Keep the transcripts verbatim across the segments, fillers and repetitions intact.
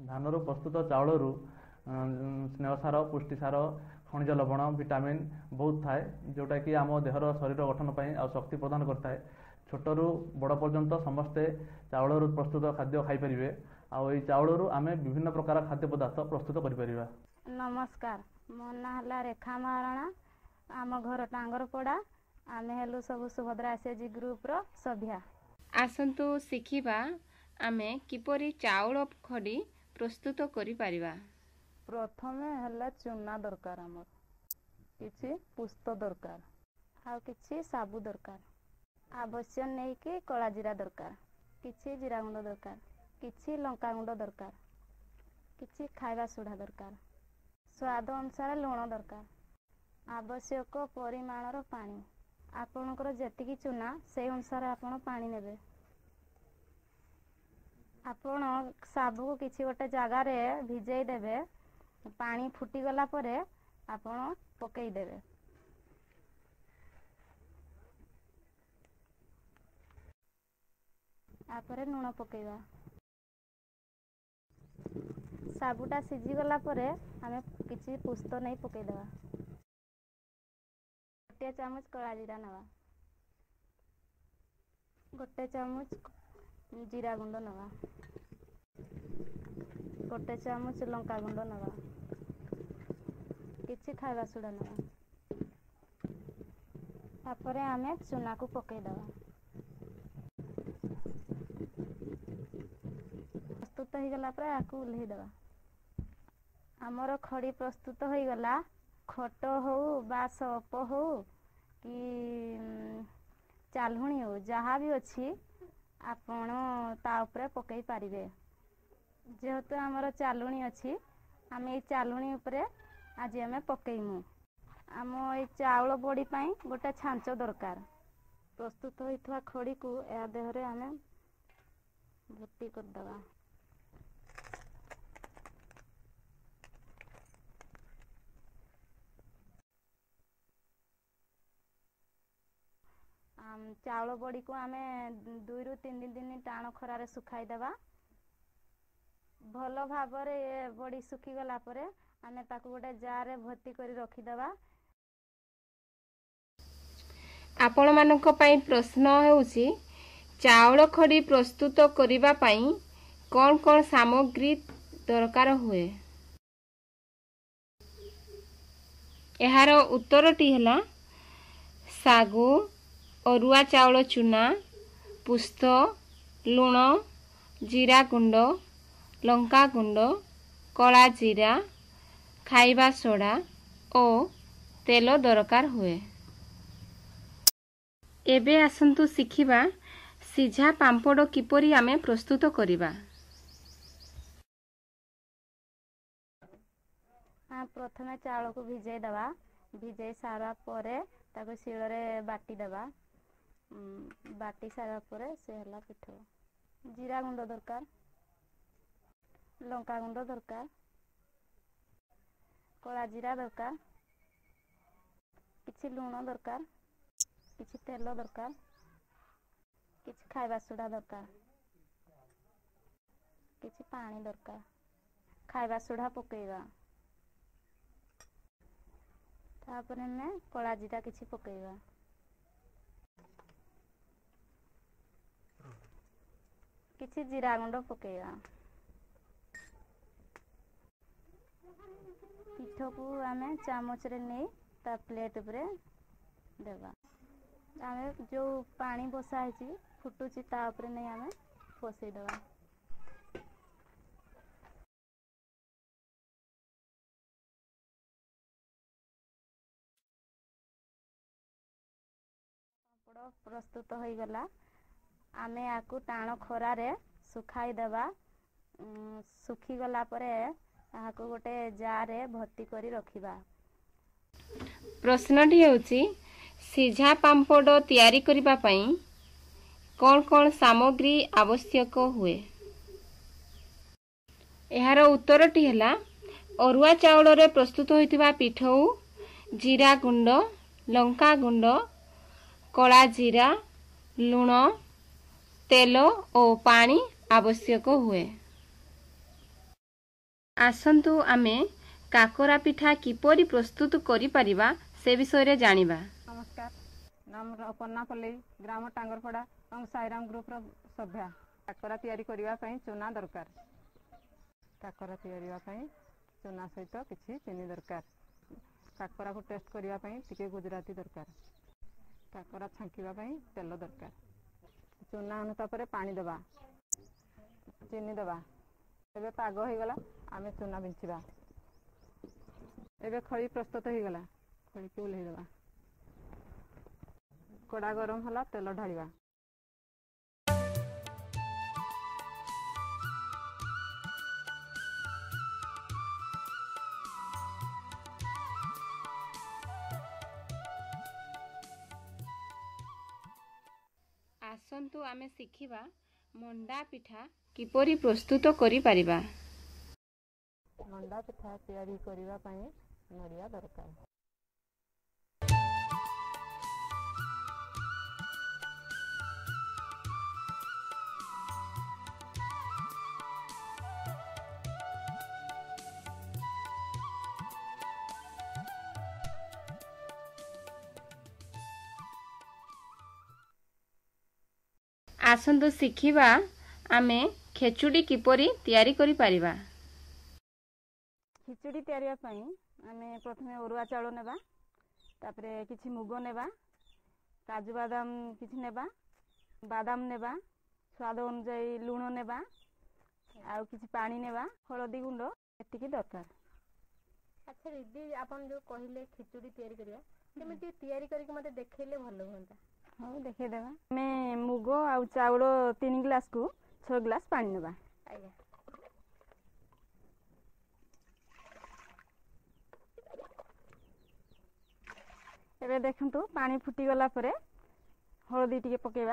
धान रु प्रस्तुत चाउल रु स्नेहसार पुष्टिसार खनिज लवण विटामिन बहुत थाए जोटा कि आम देहर शरीर गठन पर आ शक्ति प्रदान करता है। छोटू बड़ पर्यंत समस्ते चाउल रु प्रस्तुत खाद्य खाईपर आई चाउल रु आम विभिन्न प्रकार खाद्य पदार्थ प्रस्तुत कर। नमस्कार, मो ना है रेखा महाराणा, आम घर टांगरपड़ा, आम हेलु सब सुभद्रा एसएचजी ग्रुप रो सभ्या। आसंतु शिखिबा आमे किपरि चाउल खड़ी प्रस्तुत करि परिबा। प्रथमे हला चूना दरकार, आमर किछि पुस्त दरकार, आ किछि साबु दरकार, आवश्यक नहीं कि कला जीरा दरकार, किछि जीरा गुंड दरकार, किछि लंका गुंड दरकार, किछि खाइबा सोडा दरकार, स्वाद अनुसार लुण दरकार, आवश्यक परिमाणर पानी। आपणकर जेतिकी चूना से अनुसार आपण पानी नेबे। आपण साबु को किछि गोटे जगार भिजई देबे, पानी फुटी गला परे आपण पकई देबे। आपरे लुण पकेइबा। साबुटा सिझी गला परे आमे किछि पुस्त नहीं पकई देबा। गोटे चामच कला जीरा नवा, गोटे चामच जीरा गुंड नवा, गोटे चामच लंका गुंड नवा, किछि खाइबा सोडा नवा। तापरे आमे चूना को पकई देबा। प्रस्तुत हो गला पर आकु उल्हेई देबा। आमर खड़ी प्रस्तुत हो गला। खट हो बा सप हो कि चालुणी हो जहाँ भी अच्छी आपण ता उपरे पकई पारिबे। जेहेतु आमर चालुणी अच्छी आम ये चालुणी उपरे आज आम पकईमु। आम ये चाउल बड़ी पाई गोटे छांच दरकार। प्रस्तुत होइथवा खड़ी को या देहरे आम भर्ती करदवा। चाउल बड़ी को आमे दुई रु तीन दिन दिन टाण खरारे सुखाई देबा। भलो भाबरे ये बड़ी सुखी गला परे आमे ताकू गोटे जार भर्ती करी रखी देबा। आपण मानक पई प्रश्न हेउची चाउल खड़ी प्रस्तुत करिबा पई कोन कोन सामग्री दरकार हुए। एहार उत्तरटी हला सागु, अरुआ चाउल चूना, पुस्त, लुण, जीरा गुंड, लंका गुंड, कला जीरा, खाइबा सोडा और तेल दरकार हुए। एबे आसंतु शिखिबा सिझा पांपड़ किपरि आमे प्रस्तुत करिबा। हाँ, प्रथमे चाउल को भिजई देबा। भिजई सारा परे ताको शिଳରେ बाटी देबा। बाटी सारा परे से हला पिठो। जीरा गुंड दरकार, लंका गुंड दरकार, कला जीरा दरकार, किछि लुण दरकार, किछि तेल दरकार, किछि खाइबा सोडा दरकार, किछि पानी दरकार। खाइबा सोडा पकेइबा। तापरे में कला जीरा किछि पकेइबा। किछि जीरा गुंड पकेइबा। पिठो को आमे चामच रे नै ता प्लेट उपरे देबा। आमे जो पानी बसा है फुटुची ता उपरे नै आमे बसई देबा। पापड़ प्रस्तुत हो गला। आमे आकु टाण खरारे सुखाई देबा। सुखी गला परे आकु गोटे जारे भर्ती करी रखिबा। प्रश्नटी हेउची सिझा पांपड़ तैयारी करिबा पई कोन कोन सामग्री आवश्यक हुए। एहार उत्तरटी हला अरुआ चाउल रे प्रस्तुत होइतिबा पिठौ, जीरा गुंड, लंका गुंड, कला जीरा, लुण, तेल और पानी आवश्यक हुए। आसन्तु आमे काकरा पिठा किपरि प्रस्तुत करि परिबा से विषय जानिबा। नमस्कार, नाम पन्नापल्ली, ग्राम टांगरपड़ा और साईराम ग्रुप सभ्या। काकरा तैयारी करबा पई चूना दरकार। काकरा तैयारी पई चूना सहित किछि चीनी दरकार। काकरा को टेस्ट करबा पई टिके गुजराती दरकार। काकरा छांकिबा पई तेल दरकार। चूना अनुताप रे पानी देबा, चीनी देबा। एबे पाग हो गला, आमे चूना बिंचिबा। एबे खड़ी प्रस्तुत हो गला, खड़ी के उल्हे देबा। कड़ा गरम होला, तेल ढालिबा। आसन्तु आमे शिखिबा मंडा पिठा किपरि प्रस्तुत करि परिबा। मंडा पिठा तैयारी करबा पई नड़िया दरकार। आसन्तु शिखिबा आमे खेचुड़ी किपरि तैयारी करि परिबा। खिचड़ी तैयारी पई आमे प्रथमे अरुआ चाउल नेबा, तापरे किछि मुग नेबा, काजू बादाम किछि नेबा, बादाम नेबा, स्वाद अनुसार लूण नेबा, आउ किछि पानी नेबा, हळदी गुंड एतिकी दरकार। अच्छा दीदी, आपन जो कहिले खिचड़ी तैयारी करिया केमिति तैयारी करके मते देखैले भलो होंता। हाँ देखे देवा। मैं मुग आउ चाउल तीन गिलास को छह गिलास पानी नेबा। आज्ञा एबे देखंतु पानी फुटी गला परे हळदी टिके पकेबा।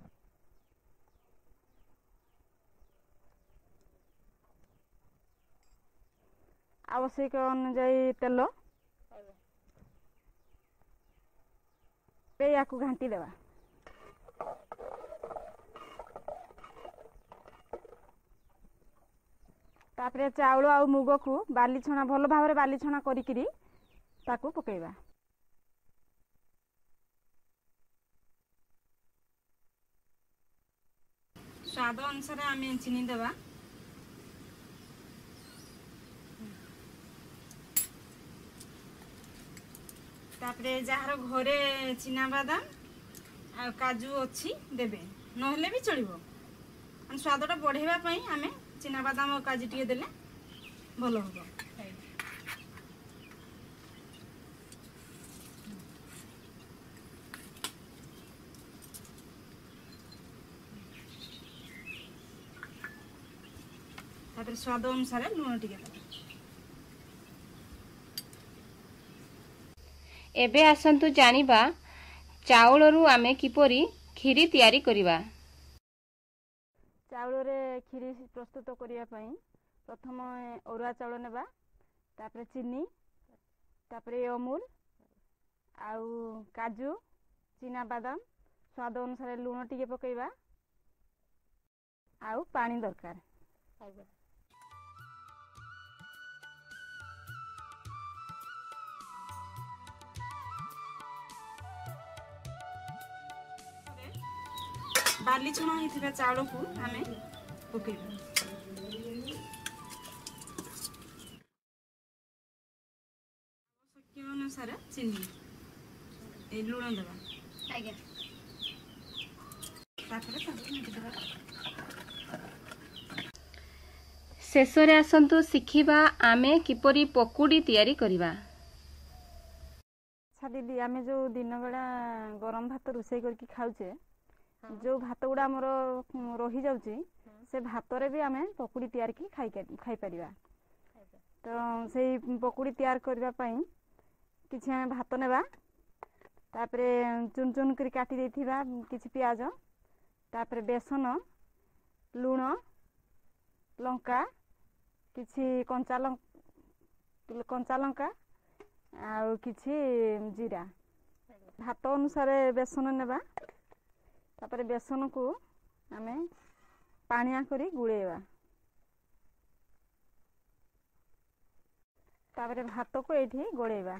आवश्यक अनुसार तेल पे याकू घांटी देवा। तापरे चाउल आ मुग को बाली छणा भल भाव बाली छणा करिकिरी ताकू पकेबा। स्वाद अनुसार आमे चीनी देबा। तापरे जहार घरे चीना बादाम आ काजू अच्छी देबे, नहले भी चलिबो। अन स्वादटा बढ़ेबा पई आमे चीना बादाम और काजू टिके देले भलो होबो। तापरे स्वाद अनुसार लूण टिके देबा। एबे आसन्तु जानिबा चाउलरू आमे किपरि खीरी तैयारी करिबा। चाउल रे खीरी प्रस्तुत करिया पई प्रथम अरुआ चाउल नेबा, तापरे चीनी, तापरे अमूल आउ काजू, चीना बादाम, स्वाद अनुसार लूण टिके पकेबा आउ पानी दरकार। बाली छणा हिथिबा चाउल को आमे पकेबा। आवश्यक अनुसार चीनी ए लूण देबा। आज्ञा तापरे ताकू देबा। शेषरे आसन्तु शिखिबा आमे किपरि पकुड़ी तैयारी करिबा। अच्छा दीदी, आमे जो दिन बेला गरम भात रोषेई करके खाउचे, जो भात गुड़ा आमर रही जाउची से भात रे भी आमे पकुड़ी तैयार की खाई खाई परिबा। तो सेई पकुड़ी तैयार करबा पई किछि आमे भात नेबा, तापरे चुन चुन करी काटी देथिबा किछि प्याज, तापरे बेसन, लूण, लंका, किछि कंचा लंका कंचा लंका आउ किछि जीरा। भात अनुसार बेसन नेबा, तापरे बेसन को आमे पानिया करी गुळेबा। तापर भात को ये गोलेबा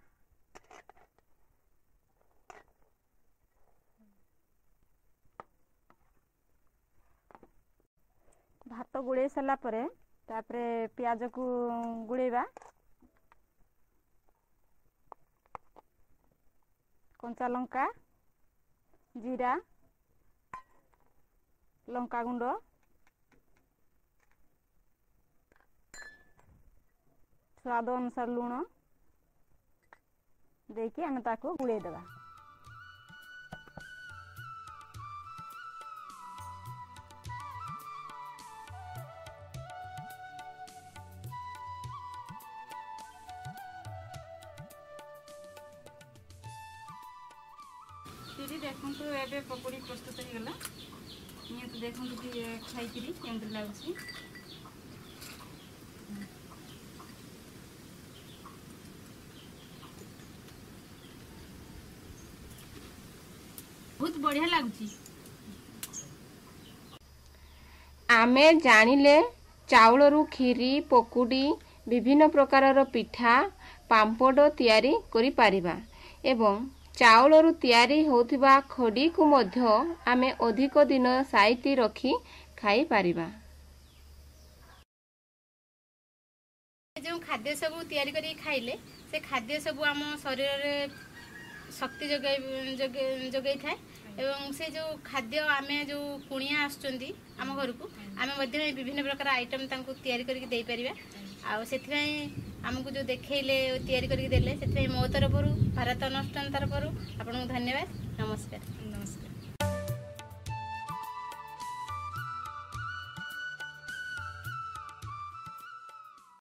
भात गोले सारा परे तापर प्याज को गुड़ेबा कंचा लंका जीरा लंका गुंड स्वाद अनुसार लुण देकी आमे ताको गुड़े देबा। दीदी देखु तो ए पकोड़ी प्रस्तुत हो गला ये तो देखु खाई केमती लगुच बहुत बढ़िया लगुच। आमे जानिले चाउलरू खीरी पकुड़ी विभिन्न प्रकारर पिठा पांपड़ तैयारी करि पारिबा एवं चाउलरू तैयारी होथिबा खड़ी को मध्य आमे अधिक दिन साइती रखी खाई पारिबा। जो खाद्य सब तैयारी करी खाइले से खाद्य सब आम शरीर रे शक्ति जगाई जगाई थाए एवं से जो खाद्य आमे जो कुणिया आसुचंदी आम घर को आमे मध्य विभिन्न प्रकार आइटम तांको तैयारी करके देई परिबा आ सेथिबाई आमको जो देखैले तैयारी करके देले सेथिबाई मो तरफरु भारत अनुष्ठान तरफरु आपनको धन्यवाद। नमस्कार। नमस्कार।